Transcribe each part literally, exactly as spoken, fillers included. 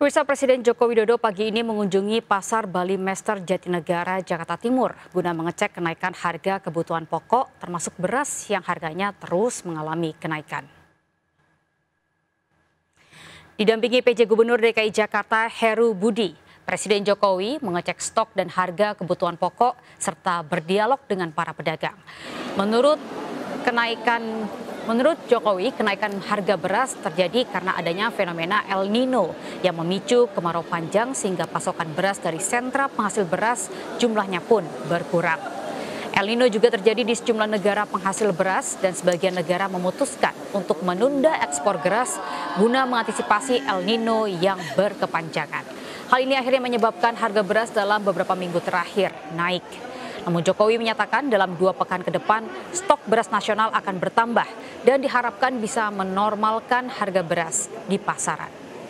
Pemirsa, Presiden Joko Widodo pagi ini mengunjungi Pasar Bali Mester Jatinegara, Jakarta Timur guna mengecek kenaikan harga kebutuhan pokok termasuk beras yang harganya terus mengalami kenaikan. Didampingi P J Gubernur D K I Jakarta Heru Budi, Presiden Jokowi mengecek stok dan harga kebutuhan pokok serta berdialog dengan para pedagang. Menurut kenaikan Menurut Jokowi, kenaikan harga beras terjadi karena adanya fenomena El Nino yang memicu kemarau panjang sehingga pasokan beras dari sentra penghasil beras jumlahnya pun berkurang. El Nino juga terjadi di sejumlah negara penghasil beras dan sebagian negara memutuskan untuk menunda ekspor beras guna mengantisipasi El Nino yang berkepanjangan. Hal ini akhirnya menyebabkan harga beras dalam beberapa minggu terakhir naik. Namun Jokowi menyatakan dalam dua pekan ke depan stok beras nasional akan bertambah dan diharapkan bisa menormalkan harga beras di pasaran.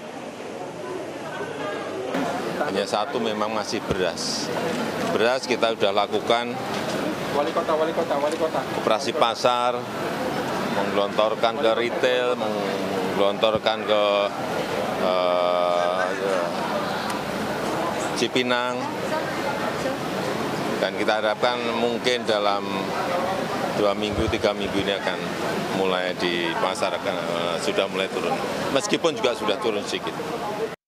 Hanya satu memang masih beras. Beras kita sudah lakukan wali kota, wali kota, wali kota. operasi pasar, menggelontorkan ke retail, menggelontorkan ke uh, Cipinang. Dan kita harapkan mungkin dalam dua minggu, tiga minggu ini akan mulai di pasar akan uh, sudah mulai turun. Meskipun juga sudah turun sedikit.